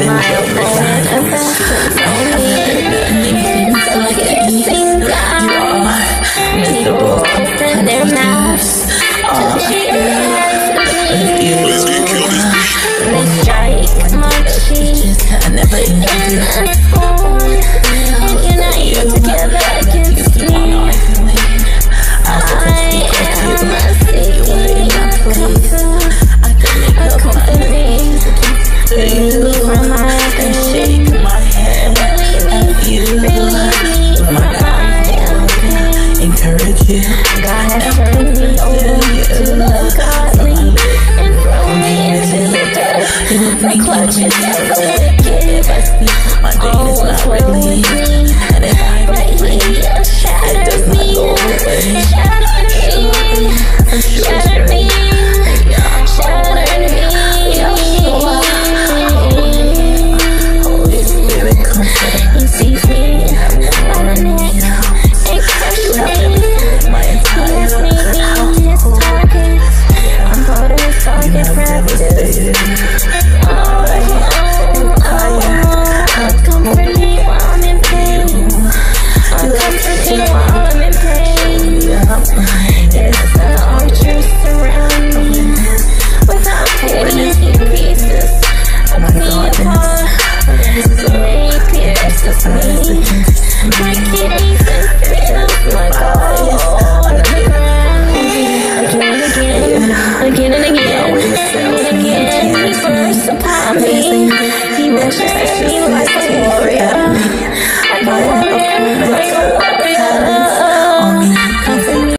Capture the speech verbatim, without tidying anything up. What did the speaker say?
Their mouths to cheers. They strike my cheeks. I never ended it. Unite together against me. I am a seeking comfort. A company. You from my and shake my head at you. From my God, encourage you. God has turned me over to the godly and thrown me into the dirt. The clutches of the wicked. My day is not really, and if I right here, shatter me, shatter me, shatter me, shatter me. Holy Spirit, comfort. He sees me on the neck and crushes me. My entire house. I'm holding his target practice.